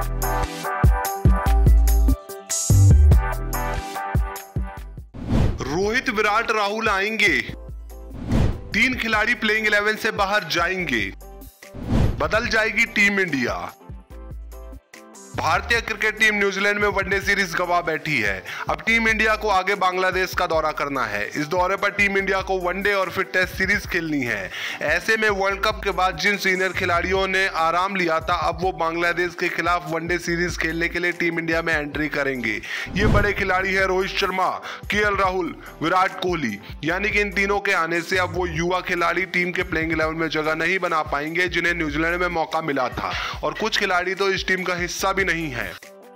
रोहित, विराट, राहुल आएंगे, 3 खिलाड़ी प्लेइंग 11 से बाहर जाएंगे, बदल जाएगी टीम इंडिया। भारतीय क्रिकेट टीम न्यूजीलैंड में वनडे सीरीज गंवा बैठी है। अब टीम इंडिया को आगे बांग्लादेश का दौरा करना है। इस दौरे पर टीम इंडिया को वनडे और फिर टेस्ट सीरीज खेलनी है। ऐसे में वर्ल्ड कप के बाद जिन सीनियर खिलाड़ियों ने आराम लिया था, अब वो बांग्लादेश के खिलाफ वनडे सीरीज खेलने के लिए टीम इंडिया में एंट्री करेंगे। ये बड़े खिलाड़ी है रोहित शर्मा, केएल राहुल, विराट कोहली। यानी कि इन तीनों के आने से अब वो युवा खिलाड़ी टीम के प्लेइंग 11 में जगह नहीं बना पाएंगे जिन्हें न्यूजीलैंड में मौका मिला था, और कुछ खिलाड़ी तो इस टीम का हिस्सा भी नहीं है।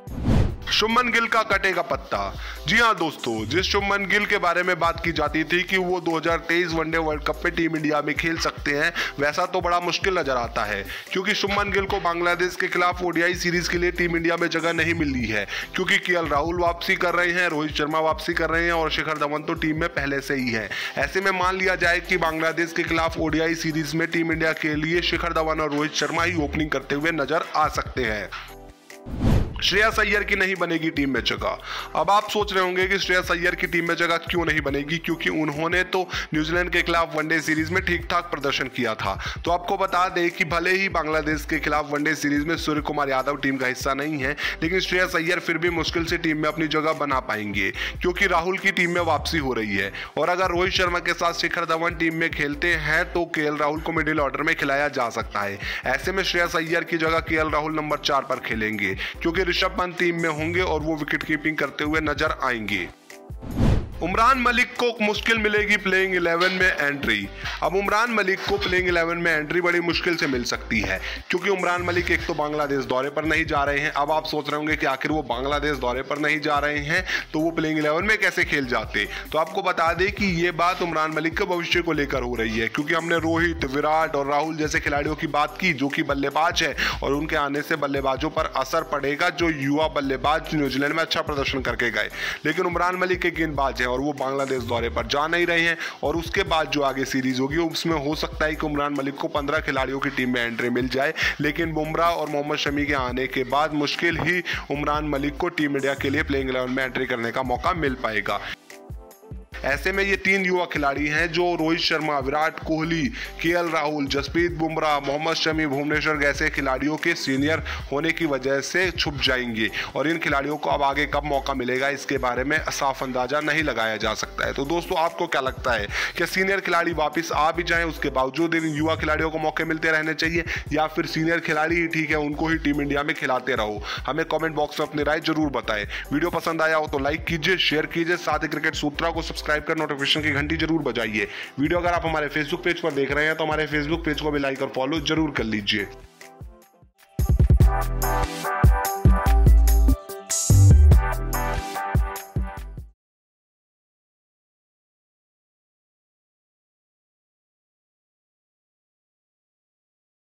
शुभमन गिल का कटेगा पत्ता। जी हां दोस्तों, जिस शुभमन गिल के बारे में बात की जाती थी कि वो 2023 वनडे वर्ल्ड कप में टीम इंडिया में खेल सकते हैं, वैसा तो बड़ा मुश्किल नजर आता है, क्योंकि शुभमन गिल को बांग्लादेश के खिलाफ ओडीआई सीरीज के लिए टीम इंडिया में जगह नहीं मिली है, क्योंकि केएल राहुल वापसी कर रहे हैं, रोहित शर्मा वापसी कर रहे हैं और शिखर धवन तो टीम में पहले से ही है। ऐसे में मान लिया जाए कि बांग्लादेश के खिलाफ ओडीआई सीरीज में टीम इंडिया के लिए शिखर धवन और रोहित शर्मा ही ओपनिंग करते हुए नजर आ सकते हैं। श्रेयस अय्यर की नहीं बनेगी टीम में जगह। अब आप सोच रहे होंगे कि श्रेयस अय्यर की टीम में जगह क्यों नहीं बनेगी, क्योंकि उन्होंने तो न्यूजीलैंड के खिलाफ वनडे सीरीज में ठीक ठाक प्रदर्शन किया था। तो आपको बता दें कि भले ही बांग्लादेश के खिलाफ वनडे सीरीज में सूर्य कुमार यादव टीम का हिस्सा नहीं है, लेकिन श्रेयस अय्यर फिर भी मुश्किल से टीम में अपनी जगह बना पाएंगे, क्योंकि राहुल की टीम में वापसी हो रही है। और अगर रोहित शर्मा के साथ शिखर धवन टीम में खेलते हैं तो केएल राहुल को मिडिल ऑर्डर में खिलाया जा सकता है। ऐसे में श्रेयस अय्यर की जगह केएल राहुल नंबर 4 पर खेलेंगे, क्योंकि ऋषभ पंत टीम में होंगे और वो विकेट कीपिंग करते हुए नजर आएंगे। उमरान मलिक को मुश्किल मिलेगी प्लेइंग 11 में एंट्री। अब उमरान मलिक को प्लेइंग 11 में एंट्री बड़ी मुश्किल से मिल सकती है, क्योंकि उमरान मलिक एक तो बांग्लादेश दौरे पर नहीं जा रहे हैं। अब आप सोच रहे होंगे कि आखिर वो बांग्लादेश दौरे पर नहीं जा रहे हैं तो वो प्लेइंग 11 में कैसे खेल जाते। तो आपको बता दें कि ये बात उमरान मलिक के भविष्य को लेकर हो रही है, क्योंकि हमने रोहित, विराट और राहुल जैसे खिलाड़ियों की बात की जो कि बल्लेबाज है, और उनके आने से बल्लेबाजों पर असर पड़ेगा जो युवा बल्लेबाज न्यूजीलैंड में अच्छा प्रदर्शन करके गए। लेकिन उमरान मलिक एक गेंदबाज है और वो बांग्लादेश दौरे पर जा नहीं रहे हैं, और उसके बाद जो आगे सीरीज होगी उसमें हो सकता है कि उमरान मलिक को 15 खिलाड़ियों की टीम में एंट्री मिल जाए। लेकिन बुमराह और मोहम्मद शमी के आने के बाद मुश्किल ही उमरान मलिक को टीम इंडिया के लिए प्लेइंग 11 में एंट्री करने का मौका मिल पाएगा। ऐसे में ये 3 युवा खिलाड़ी हैं जो रोहित शर्मा, विराट कोहली, केएल राहुल, जसप्रीत बुमराह, मोहम्मद शमी, भुवनेश्वर जैसे खिलाड़ियों के सीनियर होने की वजह से छुप जाएंगे, और इन खिलाड़ियों को अब आगे कब मौका मिलेगा इसके बारे में साफ अंदाजा नहीं लगाया जा सकता है। तो दोस्तों, आपको क्या लगता है कि सीनियर खिलाड़ी वापस आ भी जाएं, उसके बावजूद इन युवा खिलाड़ियों को मौके मिलते रहने चाहिए, या फिर सीनियर खिलाड़ी ही ठीक है, उनको ही टीम इंडिया में खिलाते रहो? हमें कॉमेंट बॉक्स में अपनी राय जरूर बताएं। वीडियो पसंद आया हो तो लाइक कीजिए, शेयर कीजिए, साथ ही क्रिकेट सूत्रा को सब्सक्राइब कर नोटिफिकेशन की घंटी जरूर बजाइए। वीडियो अगर आप हमारे फेसबुक पेज पर देख रहे हैं तो हमारे फेसबुक पेज को भी लाइक और फॉलो जरूर कर लीजिए।